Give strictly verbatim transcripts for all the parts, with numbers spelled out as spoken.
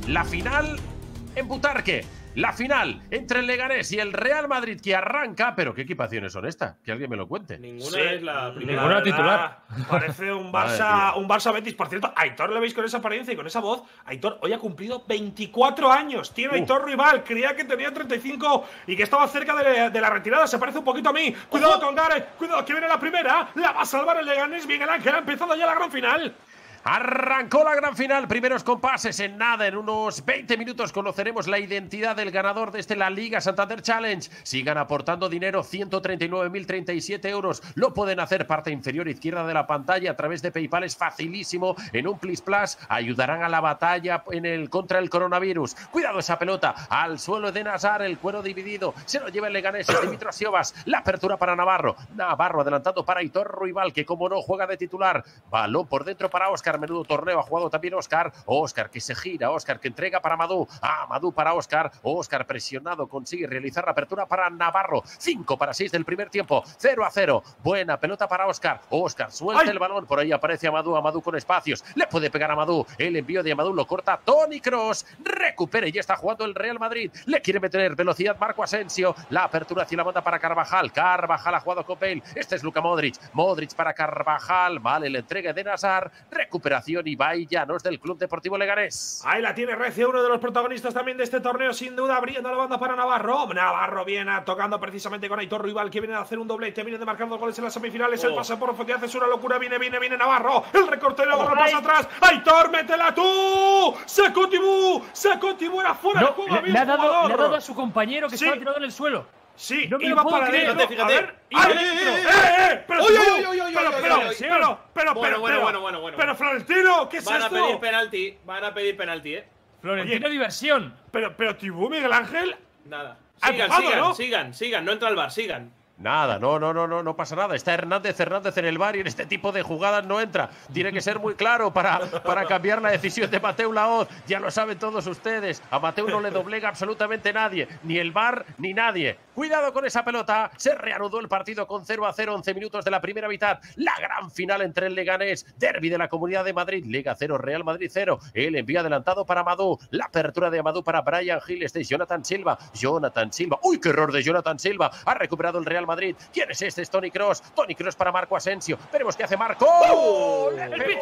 La final en Butarque. La final entre el Leganés y el Real Madrid que arranca. Pero ¿qué equipaciones son estas? Que alguien me lo cuente. Ninguna Sí, es la primera. Ninguna titular. Parece un Madre Barça, mía. un Barça Betis. Por cierto, Aitor le veis con esa apariencia y con esa voz. Aitor hoy ha cumplido veinticuatro años. Tiene Uh. Aitor rival. Creía que tenía treinta y cinco y que estaba cerca de, de la retirada. Se parece un poquito a mí. Cuidado con Gareth. Cuidado que viene la primera. La va a salvar el Leganés. Miguel Ángel ha empezado ya la gran final. Arrancó la gran final, primeros compases en nada, en unos veinte minutos conoceremos la identidad del ganador de este La Liga Santander Challenge. Sigan aportando dinero, ciento treinta y nueve mil treinta y siete euros. Lo pueden hacer parte inferior izquierda de la pantalla a través de PayPal, es facilísimo. En un Plis Plus ayudarán a la batalla en el contra el coronavirus. Cuidado esa pelota, al suelo de Nazar, el cuero dividido. Se lo lleva el Leganés, el Dimitros Siovas. La apertura para Navarro. Navarro adelantando para Aitor Ruibal, que como no juega de titular. Balón por dentro para Óscar. Menudo torneo ha jugado también Óscar. Óscar que se gira, Óscar que entrega para Amadou. Ah, Amadou para Óscar. Óscar presionado consigue realizar la apertura para Navarro. cinco para seis del primer tiempo. cero a cero. Buena pelota para Óscar. Óscar suelta ¡Ay! El balón. Por ahí aparece Amadou. Amadou con espacios. Le puede pegar a Amadou. El envío de Amadou lo corta Toni Kroos. Recupera y ya está jugando el Real Madrid. Le quiere meter velocidad Marco Asensio. La apertura hacia la banda para Carvajal. Carvajal ha jugado con Bale. Este es Luka Modric. Modric para Carvajal. Vale, le entrega de Nazar. Recuperación Ibai Llanos del Club Deportivo Leganés. Ahí la tiene Recio, uno de los protagonistas también de este torneo, sin duda, abriendo la banda para Navarro. Navarro viene tocando precisamente con Aitor Ruibal, que viene a hacer un doblete, viene de marcar dos goles en las semifinales. Oh. El pase por profundidad es una locura, viene, viene, viene Navarro. El recorte de Navarro oh, pasa atrás. Aitor, métela tú. Sacó Tibú, sacó Tibú, era fuera no, de juego. Le, le, ha dado, le ha dado a su compañero que sí. estaba tirado en el suelo. Sí, no me iba lo puedo para creer. adentro. Fíjate, A ver, fíjate. ¡ay, ¡Eh, eh, eh, eh, eh! Pero, ¡Oye, tú, oye, oye, oye, pero, oye, pero, oye, oye. pero, pero, Bueno, pero, bueno, pero, bueno, bueno, bueno. pero, Florentino, ¿qué es Van esto? a pedir penalti, van a pedir penalti, eh. Florentino, diversión. Pero, pero, Tibú, Miguel Ángel. Nada. Ha Sigan, empujado, sigan, ¿no? sigan, sigan, no entra al bar, sigan. Nada, no, no, no, no, no pasa nada. Está Hernández, Hernández en el bar y en este tipo de jugadas no entra. Tiene que ser muy claro para, para cambiar la decisión de Mateu Laoz. Ya lo saben todos ustedes. A Mateu no le doblega absolutamente nadie, ni el bar ni nadie. Cuidado con esa pelota. Se reanudó el partido con cero a cero, once minutos de la primera mitad. La gran final entre el Leganés, derbi de la Comunidad de Madrid. Liga cero, Real Madrid cero. El envío adelantado para Amadou. La apertura de Amadou para Brian Hill. Este es Jonathan Silva. Jonathan Silva. ¡Uy, qué error de Jonathan Silva! Ha recuperado el Real Madrid. ¿Quién es este? Es Toni Kroos. Toni Kroos para Marco Asensio. Veremos qué hace Marco. ¡Oh! Le pegó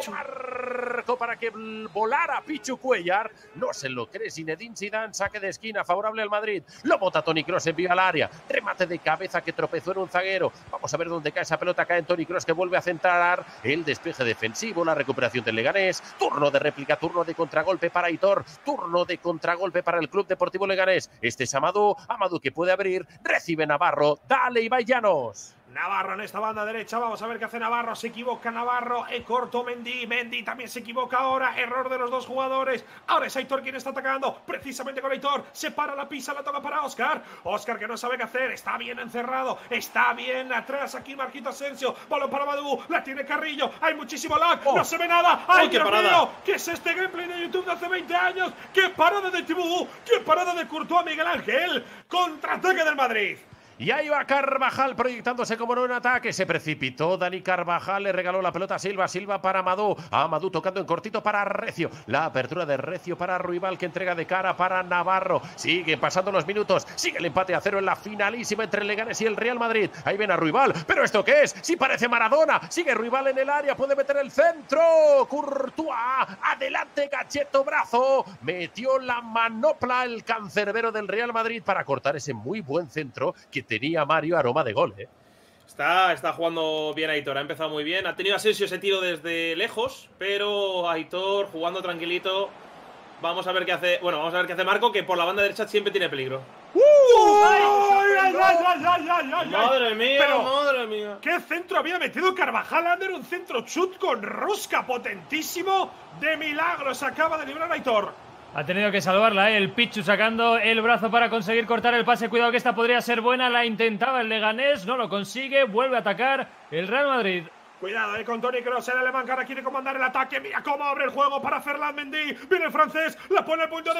Marco para que volara Pichu Cuellar. No se lo cree Zinedine Zidane. Saque de esquina favorable al Madrid. Lo bota Toni Kroos. Envía al área. Remate de cabeza que tropezó en un zaguero. Vamos a ver dónde cae esa pelota. Cae en Toni Kroos, que vuelve a centrar el despeje defensivo. La recuperación del Leganés. Turno de réplica. Turno de contragolpe para Aitor. Turno de contragolpe para el Club Deportivo Leganés. Este es Amadou. Amadou que puede abrir. Recibe Navarro. Dale, Ibai Llanos. Navarro en esta banda derecha, vamos a ver qué hace Navarro, se equivoca Navarro, e corto Mendy, Mendy también se equivoca ahora, error de los dos jugadores, ahora es Aitor quien está atacando, precisamente con Aitor, se para la pisa, la toca para Óscar, Óscar que no sabe qué hacer, está bien encerrado, está bien atrás aquí Marquito Asensio, balón para Amadou, la tiene Carrillo, hay muchísimo lag, oh. no se ve nada, ¡ay, oh, qué Dios parada! mío! ¿Qué es este gameplay de YouTube de hace veinte años? ¡Qué parada de Tibú! ¡Qué parada de Courtois, Miguel Ángel! ¡Contraataque del Madrid! Y ahí va Carvajal proyectándose como no en ataque. Se precipitó Dani Carvajal, le regaló la pelota a Silva. Silva para Amadou. Amadou tocando en cortito para Recio. La apertura de Recio para Ruibal, que entrega de cara para Navarro. Sigue pasando los minutos. Sigue el empate a cero en la finalísima entre el Leganés y el Real Madrid. Ahí ven a Ruibal. ¿Pero esto qué es? Sí parece Maradona. Sigue Ruibal en el área. Puede meter el centro. Courtois. Adelante, Gacheto Brazo. Metió la manopla el cancerbero del Real Madrid para cortar ese muy buen centro que tenía Mario aroma de gol, ¿eh? Está, está jugando bien Aitor, ha empezado muy bien. Ha tenido Asensio ese tiro desde lejos, pero Aitor jugando tranquilito. Vamos a ver qué hace. Bueno, vamos a ver qué hace Marco, que por la banda derecha siempre tiene peligro. ¡Uh! ¡Ay, ay, ay, ay, ay, ay, ay! ¡Madre mía! Pero, ¡madre mía! ¿qué centro había metido Carvajal? Ander, un centro chut con rosca potentísimo. De milagro se acaba de librar Aitor. Ha tenido que salvarla, ¿eh? El Pichu sacando el brazo para conseguir cortar el pase. Cuidado que esta podría ser buena. La intentaba el Leganés, no lo consigue. Vuelve a atacar el Real Madrid. Cuidado, eh, con Toni Kroos, el alemán que ahora quiere comandar el ataque. Mira cómo abre el juego para Ferland Mendy. Viene el francés, la pone el punto de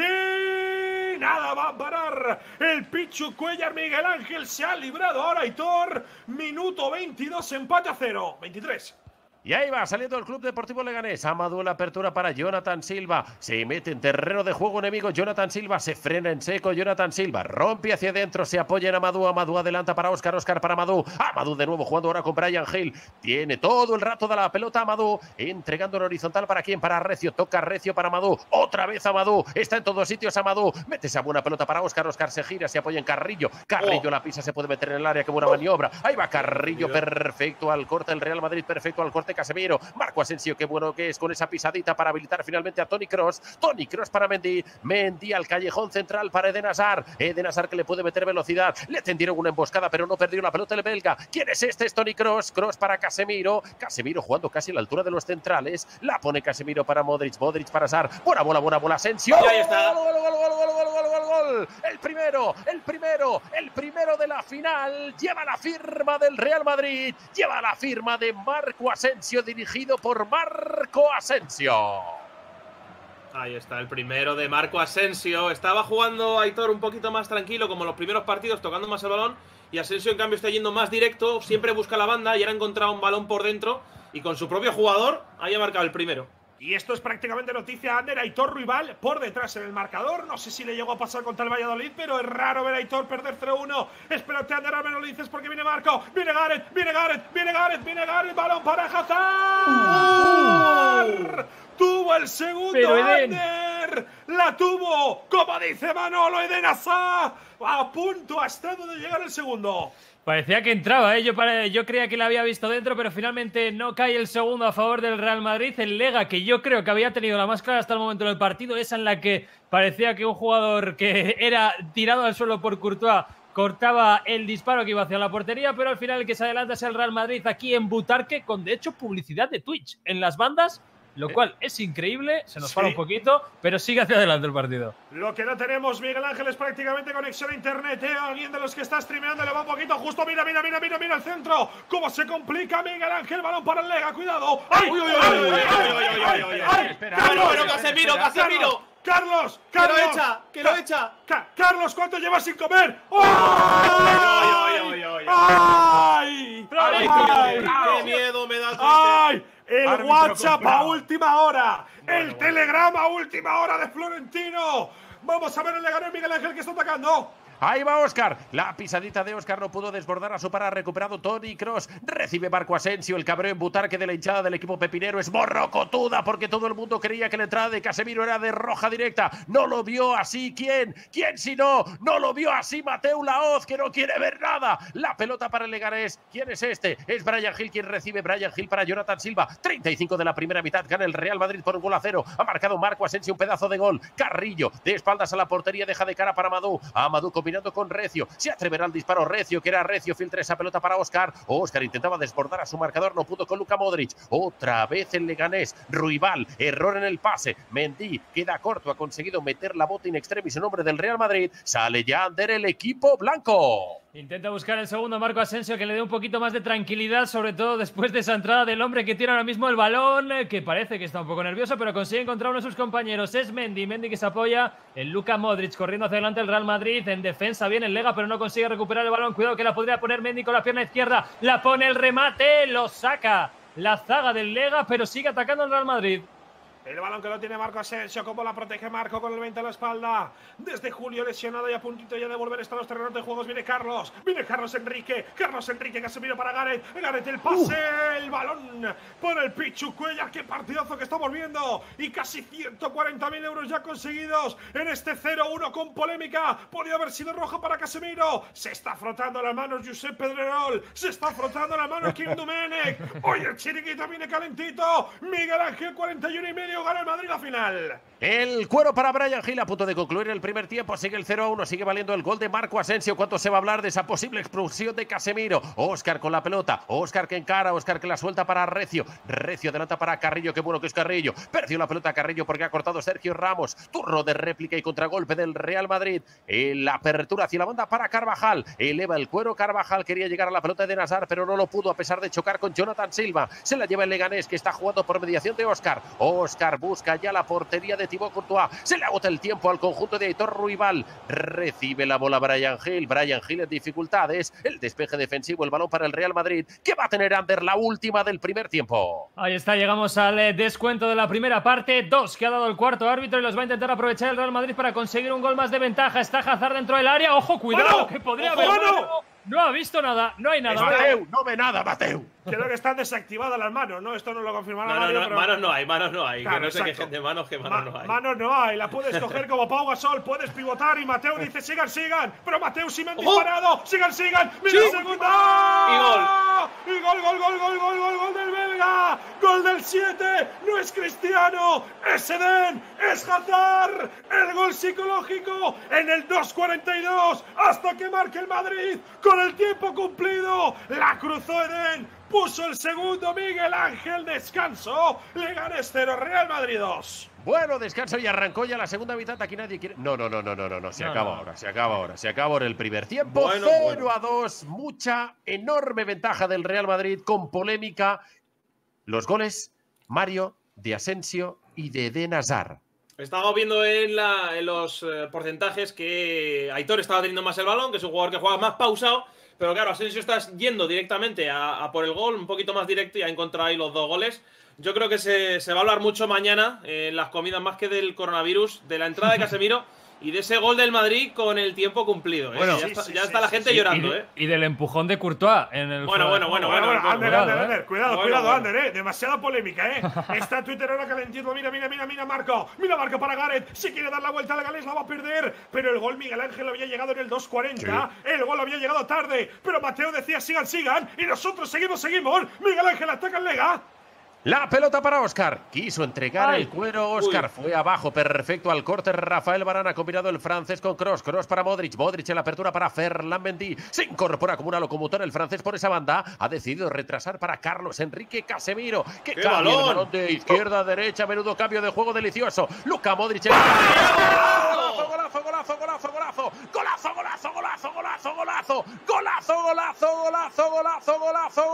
penalti. Nada va a parar el Pichu Cuellar. Miguel Ángel se ha librado ahora Aitor. Minuto veintidós, empate a cero. veintitrés. Y ahí va, saliendo el Club Deportivo Leganés. Amadou en la apertura para Jonathan Silva. Se mete en terreno de juego enemigo. Jonathan Silva se frena en seco. Jonathan Silva rompe hacia adentro. Se apoya en Amadou. Amadou adelanta para Óscar. Óscar para Amadou. Amadou de nuevo jugando ahora con Brian Hill. Tiene todo el rato de la pelota Amadou. Entregando en horizontal para quién. Para Recio. Toca Recio para Amadou. Otra vez Amadou. Está en todos sitios Amadou. Mete esa buena pelota para Óscar. Óscar se gira. Se apoya en Carrillo. Carrillo oh. la pisa. Se puede meter en el área. Qué buena maniobra. Ahí va Carrillo. Perfecto al corte. El Real Madrid. Perfecto al corte. Casemiro. Marco Asensio, qué bueno que es con esa pisadita para habilitar finalmente a Toni Kroos. Toni Kroos para Mendy. Mendy al callejón central para Eden Hazard. Eden Hazard que le puede meter velocidad. Le tendieron una emboscada, pero no perdió la pelota el belga. ¿Quién es este? Es Toni Kroos. Kroos para Casemiro. Casemiro jugando casi a la altura de los centrales. La pone Casemiro para Modric. Modric para Hazard. Buena bola, buena bola. Asensio. Y ahí está. Gol, gol, gol, gol, gol, gol, gol, gol, gol. El primero, el primero, el primero de la final. Lleva la firma del Real Madrid. Lleva la firma de Marco Asensio, dirigido por Marco Asensio. Ahí está, el primero de Marco Asensio. Estaba jugando Aitor un poquito más tranquilo, como en los primeros partidos, tocando más el balón. Y Asensio, en cambio, está yendo más directo. Siempre busca la banda y ahora ha encontrado un balón por dentro. Y con su propio jugador, haya marcado el primero. Y esto es prácticamente noticia, Ander. Aitor Ruibal por detrás en el marcador. No sé si le llegó a pasar contra el Valladolid, pero es raro ver a Aitor perder cero uno. Espérate, Ander, al menos lo dices porque viene Marco. Viene Gareth, viene Gareth, viene Gareth, viene Gareth. Balón para Hazard. Uh. Tuvo el segundo, Ander. La tuvo, como dice Manolo, Eden Hazard. A punto ha estado de llegar el segundo. Parecía que entraba, ¿eh? Yo, para, yo creía que la había visto dentro, pero finalmente no cae el segundo a favor del Real Madrid. El Lega, que yo creo que había tenido la más clara hasta el momento del partido, esa en la que parecía que un jugador que era tirado al suelo por Courtois cortaba el disparo que iba hacia la portería, pero al final el que se adelanta es el Real Madrid aquí en Butarque, con de hecho publicidad de Twitch en las bandas. Lo cual es increíble, se nos sí. para un poquito, pero sigue hacia adelante el partido. Lo que no tenemos, Miguel Ángel, es prácticamente conexión a internet, ¿eh? Alguien de los que está streameando le va un poquito justo. Mira, mira, mira, mira, mira el centro. Cómo se complica Miguel Ángel, balón para el Lega, cuidado. ¡Ay! ¡Uy, uy, uy, uy, uy, uy, uy! ¡Ay! ¡Pero Casemiro, Casemiro! ¡Carlos! ¡Carlos! ¡Que lo echa! ¡Que lo echa! Ca Carlos, ¿cuánto llevas sin comer? ¡Ay! ¡Ay! ¡Ay! ¡Qué miedo me da! ¡Ay! El Árbitro WhatsApp comprado. A última hora. Bueno, el bueno. Telegrama a última hora de Florentino. Vamos a ver el Leganés, Miguel Ángel, que está atacando. Ahí va Óscar, la pisadita de Óscar no pudo desbordar a su par, ha recuperado Toni Kroos, recibe Marco Asensio, el cabreo en Butarque de la hinchada del equipo pepinero es morrocotuda porque todo el mundo creía que la entrada de Casemiro era de roja directa, no lo vio así, ¿quién? ¿Quién si no? No lo vio así Mateu Laoz, que no quiere ver nada, la pelota para el Leganés, ¿quién es este? Es Brian Hill quien recibe, Brian Hill para Jonathan Silva, treinta y cinco de la primera mitad, gana el Real Madrid por un gol a cero, ha marcado Marco Asensio un pedazo de gol, Carrillo de espaldas a la portería, deja de cara para Amadou, Amadou combinando con Recio, se atreverá al disparo Recio, que era Recio, filtra esa pelota para Óscar, Óscar intentaba desbordar a su marcador, no pudo con Luka Modric, otra vez el Leganés, Ruibal, error en el pase, Mendy queda corto, ha conseguido meter la bota in extremis en nombre del Real Madrid, sale ya Ander el equipo blanco. Intenta buscar el segundo Marco Asensio, que le dé un poquito más de tranquilidad, sobre todo después de esa entrada del hombre que tiene ahora mismo el balón, que parece que está un poco nervioso, pero consigue encontrar uno de sus compañeros. Es Mendy, Mendy que se apoya en Luka Modric, corriendo hacia adelante el Real Madrid, en defensa viene el Lega, pero no consigue recuperar el balón. Cuidado que la podría poner Mendy con la pierna izquierda, la pone el remate, lo saca la zaga del Lega, pero sigue atacando el Real Madrid. El balón que lo tiene Marco Asensio, cómo la protege Marco con el veinte a la espalda. Desde Julio lesionado y a puntito ya de volver hasta los terrenos de juegos. Viene Carlos, viene Carlos Enrique. Carlos Enrique, Casemiro para Gareth. Gareth el pase, uh. el balón por el Pichu Cuellar. Qué partidazo que estamos viendo. Y casi ciento cuarenta mil euros ya conseguidos en este cero uno con polémica. Podría haber sido roja para Casemiro. Se está frotando las manos Josep Pedrerol. Se está frotando las manos Kim Domenech. Hoy el chiringuito viene calentito. Miguel Ángel, cuarenta y uno y medio. Gana el Madrid la final. El cuero para Brian Hill a punto de concluir el primer tiempo. Sigue el cero a uno, sigue valiendo el gol de Marco Asensio. ¿Cuánto se va a hablar de esa posible expulsión de Casemiro? Óscar con la pelota, Óscar que encara, Óscar que la suelta para Recio. Recio adelanta para Carrillo, qué bueno que es Carrillo. Perdió la pelota Carrillo porque ha cortado Sergio Ramos. Turno de réplica y contragolpe del Real Madrid. En la apertura hacia la banda para Carvajal. Eleva el cuero Carvajal, quería llegar a la pelota de Hazard, pero no lo pudo a pesar de chocar con Jonathan Silva. Se la lleva el Leganés, que está jugando por mediación de Óscar. Óscar Oscar busca ya la portería de Thibaut Courtois. Se le agota el tiempo al conjunto de Aitor Ruibal. Recibe la bola Bryan Gil. Bryan Gil en dificultades. El despeje defensivo, el balón para el Real Madrid, que va a tener Ander la última del primer tiempo. Ahí está, llegamos al eh, descuento de la primera parte. Dos que ha dado el cuarto árbitro y los va a intentar aprovechar el Real Madrid para conseguir un gol más de ventaja. Está Hazard dentro del área. ¡Ojo, cuidado! ¡Bueno! Que podría ¡Ojo, haber. bueno! No ha visto nada, no hay nada. Mateu, no ve nada, Mateu. Creo que están desactivadas las manos, ¿no? Esto no lo confirmará No, no, Mario, no, pero... manos no hay, manos no hay. Claro, que no se exacto. quejen de manos, que manos Ma no hay. Manos no hay, la puedes coger como Pau Gasol, puedes pivotar y Mateu dice sigan, sigan, pero Mateu sí me han disparado, sigan, sigan, mira el segundo. Y gol. Y gol, gol, gol, gol, gol, gol, gol del belga, gol del siete, no es Cristiano, es Eden, es Hazard, el gol psicológico en el dos cuarenta y dos, hasta que marque el Madrid, con el tiempo cumplido, la cruzó Eden, puso el segundo Miguel Ángel, descanso, Leganés cero, Real Madrid dos. Bueno, descanso y arrancó ya la segunda mitad. Aquí nadie quiere. No, no, no, no, no, no, no. Se No, acaba no. ahora, se acaba ahora. Se acaba ahora el primer tiempo. Bueno, cero bueno. a dos. Mucha, enorme ventaja del Real Madrid con polémica. Los goles, Mario, de Asensio y de Eden Hazard. Estaba viendo en, la, en los eh, porcentajes que Aitor estaba teniendo más el balón, que es un jugador que juega más pausado. Pero claro, Asensio está yendo directamente a, a por el gol, un poquito más directo y ha encontrado ahí los dos goles. Yo creo que se, se va a hablar mucho mañana eh, en las comidas, más que del coronavirus, de la entrada de Casemiro y de ese gol del Madrid con el tiempo cumplido. ¿eh? Bueno, ya sí, está, sí, ya sí, está la sí, gente sí. llorando, y, de- ¿eh? y del empujón de Courtois en el. Bueno, bueno, bueno, Bueno, bueno, Ander, cuidado, Ander, eh. Ander, cuidado, Bueno, cuidado, bueno. Ander, eh. Demasiada polémica, eh. Está Twitter ahora calentito. Mira, mira, mira, mira, Marco. Mira, Marco para Gareth. Si quiere dar la vuelta al Gales, la va a perder. Pero el gol Miguel Ángel había llegado en el dos cuarenta. El gol había llegado tarde. Pero Mateo decía sigan, sigan. Y nosotros seguimos, seguimos. Miguel Ángel ataca al Lega. La pelota para Oscar. Quiso entregar Ay. el cuero. Oscar Uy. fue abajo. Perfecto al corte. Rafael Varane ha combinado el francés con Kroos. Kroos para Modric. Modric en la apertura para Ferland Mendy. Se incorpora como una locomotora el francés por esa banda. Ha decidido retrasar para Carlos Enrique Casemiro. Que ¡Qué cambia el balón! balón de izquierda a derecha. Menudo cambio de juego delicioso. Luka Modric en el golazo, golazo, golazo, golazo, golazo. Golazo, golazo, golazo, golazo, golazo. Golazo, golazo, golazo, golazo, golazo,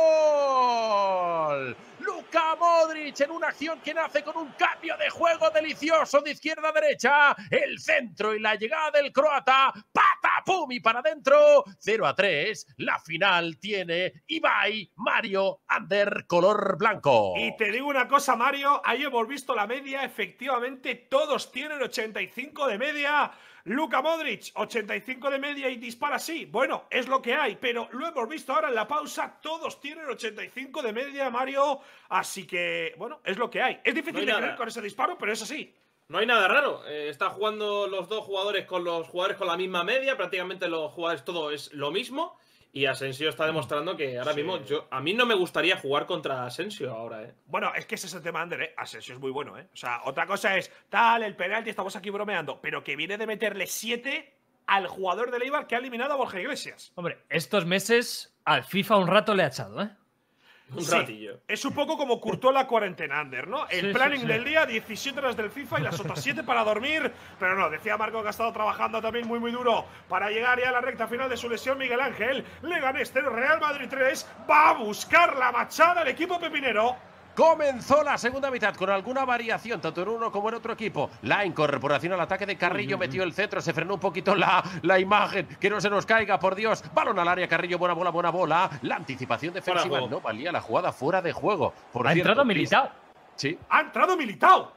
gol. Luka Modric en una acción que nace con un cambio de juego delicioso de izquierda a derecha. El centro y la llegada del croata. ¡Patapum! Y para adentro. cero a tres. La final tiene Ibai, Mario, Ander, color blanco. Y te digo una cosa, Mario. Ahí hemos visto la media. Efectivamente, todos tienen ochenta y cinco de media. Luka Modric, ochenta y cinco de media y dispara así. Bueno, es lo que hay, pero lo hemos visto ahora en la pausa. Todos tienen ochenta y cinco de media, Mario. Así que, bueno, es lo que hay. Es difícil No hay de nada. creer con ese disparo, pero es así. No hay nada raro. Eh, está jugando los dos jugadores con los jugadores con la misma media. Prácticamente los jugadores todo es lo mismo. Y Asensio está demostrando que ahora Sí. mismo yo a mí no me gustaría jugar contra Asensio ahora, ¿eh? Bueno, es que ese es el tema, Ander, ¿eh? Asensio es muy bueno, ¿eh? O sea, otra cosa es, tal, el penalti, estamos aquí bromeando, pero que viene de meterle siete al jugador del Eibar que ha eliminado a Borja Iglesias. Hombre, estos meses al FIFA un rato le ha echado, ¿eh? Un Sí, ratillo. es un poco como Courtois la cuarentena, Ander, ¿no? El Sí, sí, planning sí. del día, diecisiete horas del FIFA y las otras siete para dormir. Pero no, decía Marco que ha estado trabajando también muy, muy duro para llegar ya a la recta final de su lesión. Miguel Ángel, Leganés cero, Real Madrid tres. Va a buscar la machada el equipo pepinero. Comenzó la segunda mitad con alguna variación, tanto en uno como en otro equipo. La incorporación al ataque de Carrillo metió el centro, se frenó un poquito la, la imagen. Que no se nos caiga, por Dios. Balón al área, Carrillo, buena bola, buena bola. La anticipación defensiva Fuera de juego. no valía la jugada fuera de juego. Por Ha cierto, entrado Militao Sí. Ha entrado Militao.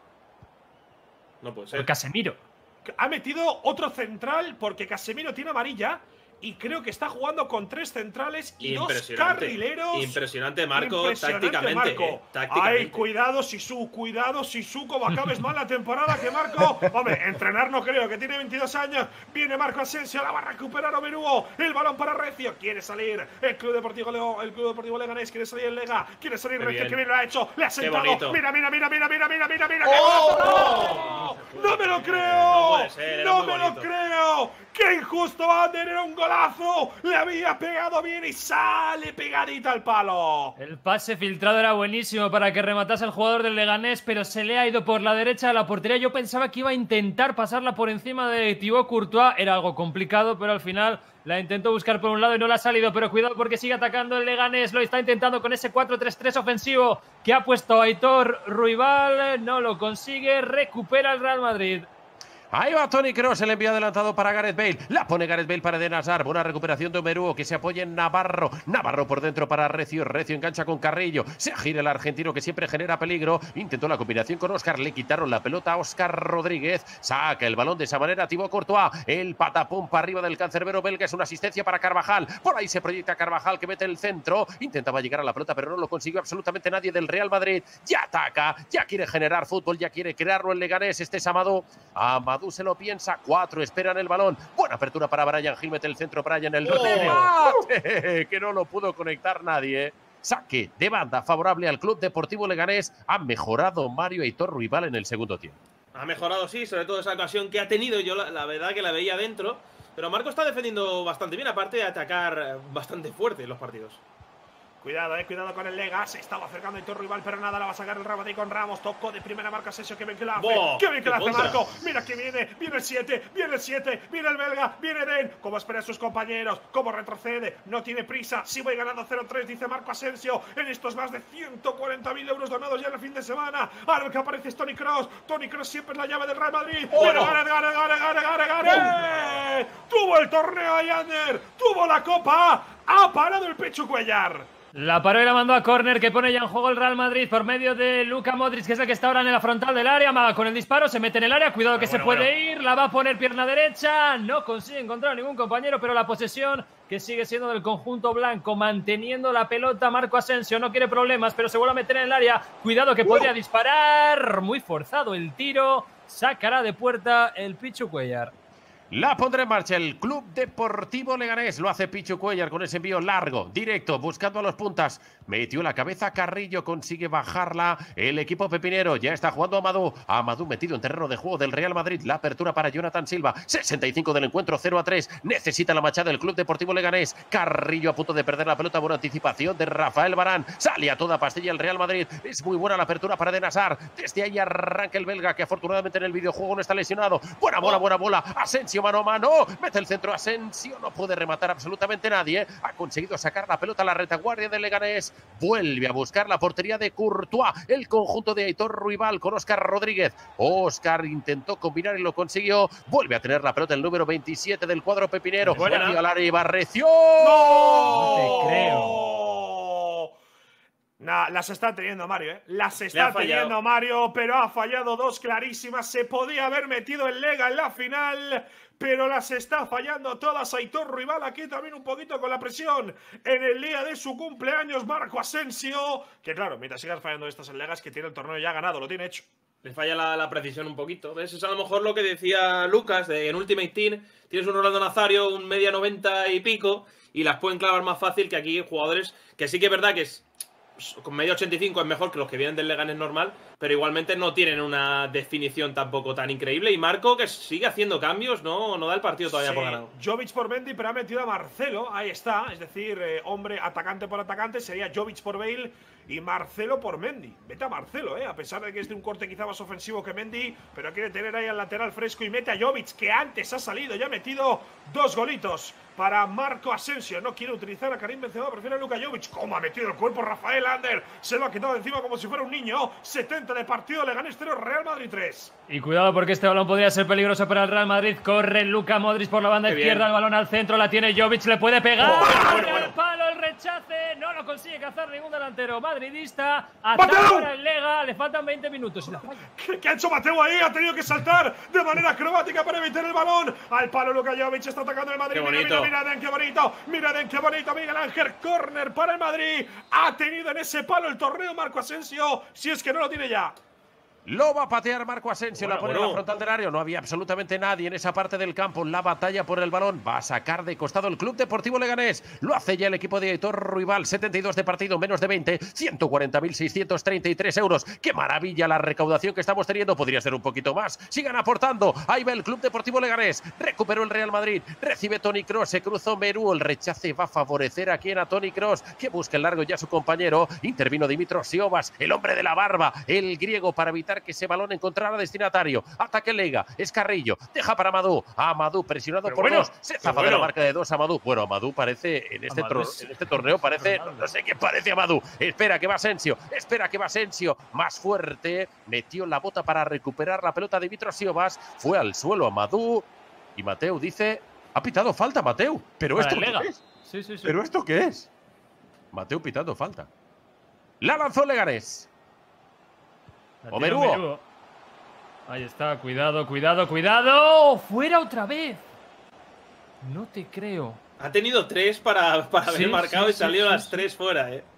No puede por ser. Casemiro. Ha metido otro central porque Casemiro tiene amarilla. Y creo que está jugando con tres centrales y dos Impresionante. carrileros. Impresionante, Marco, Impresionante, tácticamente. Marco. eh, tácticamente. Ay, cuidado, Sisu, cuidado, Sisu, como acabes mal la temporada, que Marco. Hombre, entrenar no creo, que tiene veintidós años. Viene Marco Asensio, la va a recuperar Omeruo. El balón para Recio. Quiere salir el Club Deportivo Leo, el Club Deportivo Leganés. Quiere salir el Lega. Quiere salir Qué Recio, bien. que bien lo ha hecho. Le ha sentado. bonito. Mira, mira, mira, mira, mira, mira, mira, mira. ¡Oh! ¡No! ¡No me lo creo! puede ser, era ¡No muy me lo bonito. creo! ¡Qué injusto, Ander! ¡Era un golazo! ¡Le había pegado bien y sale pegadita al palo! El pase filtrado era buenísimo para que rematase el jugador del Leganés, pero se le ha ido por la derecha de la portería. Yo pensaba que iba a intentar pasarla por encima de Thibaut Courtois. Era algo complicado, pero al final la intentó buscar por un lado y no le ha salido. Pero cuidado porque sigue atacando el Leganés. Lo está intentando con ese cuatro tres tres ofensivo que ha puesto Aitor Ruibal. No lo consigue. Recupera el Real Madrid. Ahí va Toni Kroos, el envío adelantado para Gareth Bale. La pone Gareth Bale para Eden Hazard. Buena recuperación de Omeruo, que se apoya en Navarro. Navarro por dentro para Recio. Recio engancha con Carrillo. Se gira el argentino, que siempre genera peligro. Intentó la combinación con Óscar. Le quitaron la pelota a Óscar Rodríguez. Saca el balón de esa manera Thibaut Courtois. El patapum para arriba del cancerbero belga. Es una asistencia para Carvajal. Por ahí se proyecta Carvajal, que mete el centro. Intentaba llegar a la pelota, pero no lo consiguió absolutamente nadie del Real Madrid. Ya ataca, ya quiere generar fútbol, ya quiere crearlo el Leganés. Este es Amadou. Amadou se lo piensa, cuatro esperan el balón. Buena apertura para Bryan Gil, mete el centro Bryan, el ¡Oh! remate, que no lo pudo conectar nadie. Saque de banda favorable al Club Deportivo Leganés. Ha mejorado Mario Aitor Ruibal en el segundo tiempo. Ha mejorado, sí, sobre todo esa ocasión que ha tenido. Yo la, la verdad que la veía dentro. Pero Marco está defendiendo bastante bien, aparte de atacar bastante fuerte en los partidos. Cuidado, eh, cuidado con el Lega. Se estaba acercando Aitor Ruibal, pero nada, la va a sacar el Real Madrid con Ramos. Tocó de primera marca Asensio, que bien que la hace. ¡Boh! ¡Qué bien que la hace contra! Marco! Mira que viene, viene el siete, viene el siete, viene el belga, viene Den. Cómo espera a sus compañeros, cómo retrocede, no tiene prisa. Sí voy ganando cero tres, dice Marco Asensio. En estos más de ciento cuarenta mil euros donados ya en el fin de semana. Ahora lo que aparece es Toni Kroos. Toni Kroos siempre es la llave del Real Madrid. ¡Oh, Pero no! gana, gana, gana, gana, gana, gana. Tuvo el torneo ahí, Ander. Tuvo la copa. Ha parado el Pecho Cuellar. La paró y la mandó a córner, que pone ya en juego el Real Madrid por medio de Luka Modric, que es el que está ahora en la frontal del área. Amaga con el disparo, se mete en el área, cuidado que bueno, se puede bueno. ir, la va a poner pierna derecha, no consigue encontrar a ningún compañero, pero la posesión que sigue siendo del conjunto blanco, manteniendo la pelota Marco Asensio, no quiere problemas, pero se vuelve a meter en el área, cuidado que podría disparar, muy forzado el tiro, sacará de puerta el Pichu Cuellar. La pondrá en marcha el Club Deportivo Leganés. Lo hace Pichu Cuellar con ese envío largo, directo, buscando a los puntas. Metió la cabeza Carrillo, consigue bajarla. El equipo pepinero ya está jugando a Amadou. Amadou metido en terreno de juego del Real Madrid. La apertura para Jonathan Silva. sesenta y cinco del encuentro, cero a tres. Necesita la machada del Club Deportivo Leganés. Carrillo a punto de perder la pelota. Buena anticipación de Rafael Varane. Sale a toda pastilla el Real Madrid. Es muy buena la apertura para Eden Hazard. Desde ahí arranca el belga, que afortunadamente en el videojuego no está lesionado. Buena bola, buena bola. Asensio mano a mano. Mete el centro Asensio. No puede rematar absolutamente nadie. Ha conseguido sacar la pelota a la retaguardia del Leganés. Vuelve a buscar la portería de Courtois. El conjunto de Aitor Ruibal con Óscar Rodríguez. Óscar intentó combinar y lo consiguió. Vuelve a tener la pelota el número veintisiete del cuadro pepinero. Buena. Al área y Barreció. ¡No! No te creo. Nah, las está teniendo Mario, ¿eh? Las está fallado. teniendo Mario, pero ha fallado dos clarísimas. Se podía haber metido el Lega en la final, pero las está fallando todas. Aitor Ruibal aquí también un poquito con la presión en el día de su cumpleaños. Marco Asensio, que claro, mientras sigas fallando estas en Lega es que tiene el torneo ya ganado, lo tiene hecho. Le falla la, la precisión un poquito. ¿Ves? Es a lo mejor lo que decía Lucas, de, en Ultimate Team tienes un Rolando Nazario, un media noventa y pico, y las pueden clavar más fácil que aquí jugadores que sí que es verdad que es con media ochenta y cinco es mejor que los que vienen del Leganés normal, pero igualmente no tienen una definición tampoco tan increíble. Y Marco, que sigue haciendo cambios, no, no da el partido todavía Sí, por ganado. Jovic por Mendy, pero ha metido a Marcelo, ahí está. Es decir, eh, hombre, atacante por atacante, sería Jovic por Bale y Marcelo por Mendy. Vete a Marcelo, eh, a pesar de que es de un corte quizá más ofensivo que Mendy, pero quiere tener ahí al lateral fresco y mete a Jovic, que antes ha salido y ha metido dos golitos para Marco Asensio. No quiere utilizar a Karim Benzema, prefiere a Luka Jovic. ¿Cómo ha metido el cuerpo Rafael Ander? Se lo ha quitado encima como si fuera un niño. setenta de partido, Leganés cero, Real Madrid tres. Y cuidado porque este balón podría ser peligroso para el Real Madrid. Corre Luka Modric por la banda Qué izquierda, bien. el balón al centro, la tiene Jovic, le puede pegar. Oh, bueno, ¡Al bueno. palo el rechace! No lo consigue cazar ningún delantero madridista. ¡Mateo! Ataca para el Lega, le faltan veinte minutos y la falla. ¿Qué, qué ha hecho Mateo ahí? Ha tenido que saltar de manera acrobática para evitar el balón. Al palo Luka Jovic, está atacando el Madrid. Qué Mira, bonito. mira, mira, Den, qué bonito. Mira, Den, qué bonito. Miguel Ángel, córner para el Madrid. Ha tenido en ese palo el torneo Marco Asensio, si es que no lo tiene ya. Lo va a patear Marco Asensio, Bueno, la pone bueno. en la frontal del área. No había absolutamente nadie en esa parte del campo. La batalla por el balón va a sacar de costado el Club Deportivo Leganés. Lo hace ya el equipo de Aitor Ruibal. setenta y dos de partido, menos de veinte. ciento cuarenta mil seiscientos treinta y tres euros. ¡Qué maravilla la recaudación que estamos teniendo! Podría ser un poquito más. Sigan aportando. Ahí va el Club Deportivo Leganés. Recuperó el Real Madrid. Recibe Toni Kroos. Se cruzó Menú. El rechace va a favorecer a quien a Toni Kroos, que busca el largo ya su compañero. Intervino Dimitrios Siobas, el hombre de la barba, el griego, para evitar que ese balón encontrara destinatario. Ataque Lega, es Carrillo, deja para Amadou. Amadou presionado Pero por bueno, dos, se zafa bueno. de la marca de dos Amadou. Bueno, Amadou parece, en este, Amadou tro- es- en este torneo parece, no, no sé qué parece Amadou. Espera que va Asensio, espera que va Asensio, más fuerte, metió la bota para recuperar la pelota de Dimitrios Siobas, fue al suelo Amadou y Mateu dice, ha pitado falta Mateu, pero Para esto el Lega. qué es? Sí, sí, sí. ¿Pero esto qué es? Mateu pitando falta. La lanzó Leganés. La tira Omeruo. Omeruo. Ahí está, cuidado, cuidado, cuidado. ¡Fuera otra vez! No te creo. Ha tenido tres para, para Sí, haber marcado sí, y sí, salió sí, las sí. tres fuera, eh.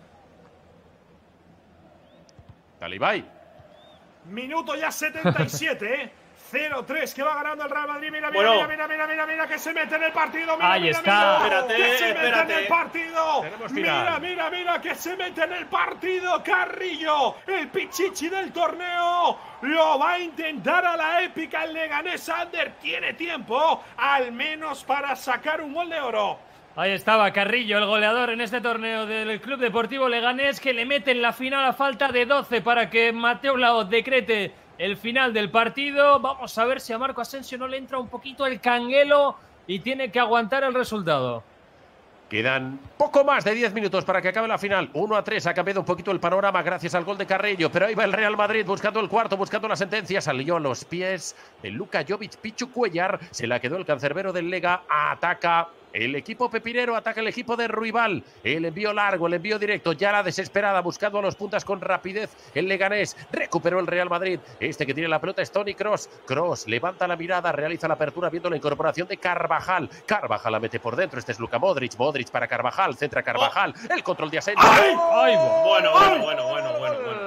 Talibay. Minuto ya setenta y siete, ¿eh? cero tres que va ganando el Real Madrid. Mira, mira, Bueno. mira, mira, mira, mira, mira, que se mete en el partido. Mira, Ahí mira, está. mira, Espérate, que se mete en espérate. el partido. Tenemos Mira, final. mira, mira, que se mete en el partido. Carrillo, el pichichi del torneo, lo va a intentar a la épica. El Leganés Ander tiene tiempo, al menos para sacar un gol de oro. Ahí estaba Carrillo, el goleador en este torneo del Club Deportivo Leganés, que le mete en la final a falta de doce para que Mateu Laoz decrete el final del partido. Vamos a ver si a Marco Asensio no le entra un poquito el canguelo y tiene que aguantar el resultado. Quedan poco más de diez minutos para que acabe la final. uno a tres, ha cambiado un poquito el panorama gracias al gol de Carrillo, pero ahí va el Real Madrid buscando el cuarto, buscando la sentencia. Salió a los pies de Luka Jovic, Pichu Cuellar, se la quedó el cancerbero del Lega, ataca el equipo pepinero, ataca el equipo de Ruibal. El envío largo, el envío directo, ya la desesperada, buscando a los puntas con rapidez el Leganés. Recuperó el Real Madrid. Este que tiene la pelota es Toni Kroos. Kroos levanta la mirada, realiza la apertura viendo la incorporación de Carvajal. Carvajal la mete por dentro, este es Luka Modric. Modric para Carvajal, centra Carvajal. El control de Asensio. ¡Ay! ¡Ay, bo! Bueno, bueno, bueno, bueno, bueno, bueno.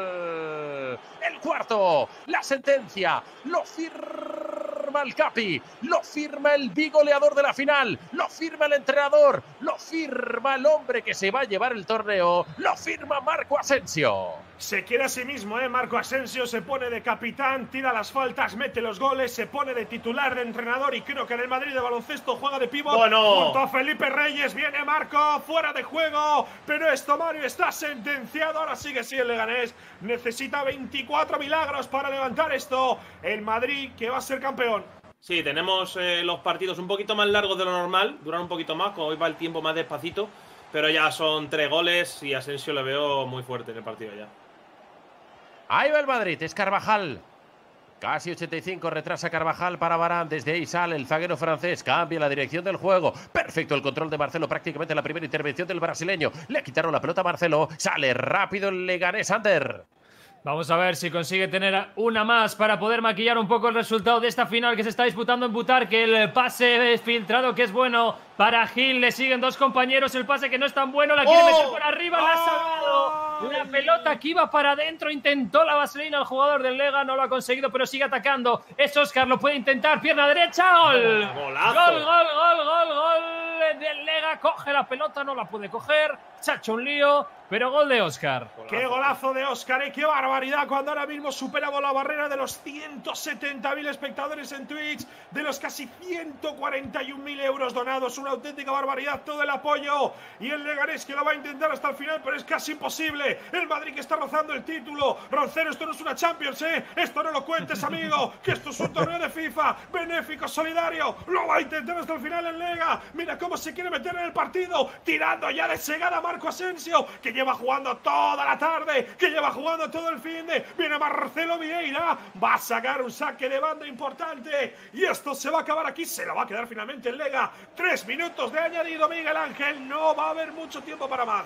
El cuarto, la sentencia, lo firma el Capi, lo firma el bigoleador de la final, lo firma el entrenador, lo firma el hombre que se va a llevar el torneo, lo firma Marco Asensio. Se quiere a sí mismo, ¿eh? Marco Asensio se pone de capitán, tira las faltas, mete los goles, se pone de titular de entrenador y creo que en el Madrid de baloncesto juega de pívot Bueno. junto a Felipe Reyes. Viene Marco, fuera de juego, pero esto, Mario, está sentenciado. Ahora sigue sí el Leganés. Necesita veinticuatro milagros para levantar esto. El Madrid que va a ser campeón. Sí, tenemos eh, los partidos un poquito más largos de lo normal, duran un poquito más, como hoy va el tiempo más despacito, pero ya son tres goles y Asensio le veo muy fuerte en el partido ya. Ahí va el Madrid, es Carvajal. Casi ochenta y cinco, retrasa Carvajal para Varane. Desde ahí sale el zaguero francés, cambia la dirección del juego. Perfecto el control de Marcelo, prácticamente la primera intervención del brasileño. Le quitaron la pelota a Marcelo, sale rápido el Leganés Ander. Vamos a ver si consigue tener una más para poder maquillar un poco el resultado de esta final que se está disputando en Butarque. El pase filtrado que es bueno para Gil, le siguen dos compañeros, el pase que no es tan bueno, la quiere ¡Oh! meter por arriba, la ha salvado. La pelota que iba para adentro, intentó la vaselina al jugador del Lega, no lo ha conseguido, pero sigue atacando. Es Óscar, lo puede intentar, pierna derecha, gol. ¡Golazo! Gol, gol, gol, gol, gol del Lega, coge la pelota, no la puede coger, se ha hecho un lío, pero gol de Óscar. ¡Qué golazo de Óscar! ¿eh? ¡Qué barbaridad! Cuando ahora mismo superamos la barrera de los ciento setenta mil espectadores en Twitch, de los casi ciento cuarenta y un mil euros donados. Una auténtica barbaridad, todo el apoyo. Y el Leganés que lo va a intentar hasta el final, pero es casi imposible. El Madrid que está rozando el título. Roncero, esto no es una Champions, ¿eh? Esto no lo cuentes, amigo, que esto es un torneo de FIFA, benéfico, solidario. Lo va a intentar hasta el final el Lega. Mira cómo se quiere meter en el partido, tirando ya de segada a Marco Asensio, que lleva jugando toda la tarde, que lleva jugando todo el fin de. Viene Marcelo Vieira, va a sacar un saque de banda importante y esto se va a acabar aquí, se lo va a quedar finalmente el Lega. Tres minutos de añadido, Miguel Ángel, no va a haber mucho tiempo para más.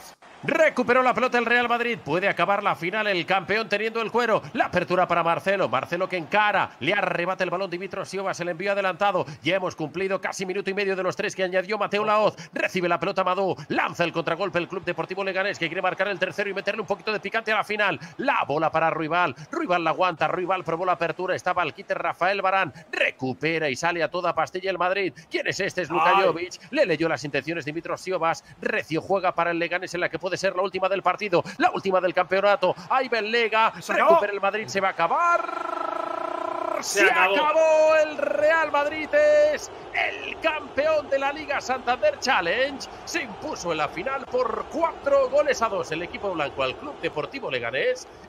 Recuperó la pelota el Real Madrid. Puede acabar la final el campeón teniendo el cuero. La apertura para Marcelo. Marcelo que encara. Le arrebata el balón Dimitrios Siovas. El envío adelantado. Ya hemos cumplido casi minuto y medio de los tres que añadió Mateo Laoz. Recibe la pelota Madú. Lanza el contragolpe el Club Deportivo Leganés, que quiere marcar el tercero y meterle un poquito de picante a la final. La bola para Ruibal. Ruibal la aguanta. Ruibal probó la apertura. Estaba al quite Rafael Varane. Recupera y sale a toda pastilla el Madrid. ¿Quién es este? Es Luka Jovic. Le leyó las intenciones Dimitrios Siovas. Recio juega para el Leganés en la que puede ser la última del partido, la última del campeonato. Ahí va el Lega, recupera el Madrid, se va a acabar. Se, se acabó. acabó el Real Madrid, es el campeón de la Liga Santander Challenge. Se impuso en la final por cuatro goles a dos el equipo blanco al Club Deportivo Leganés.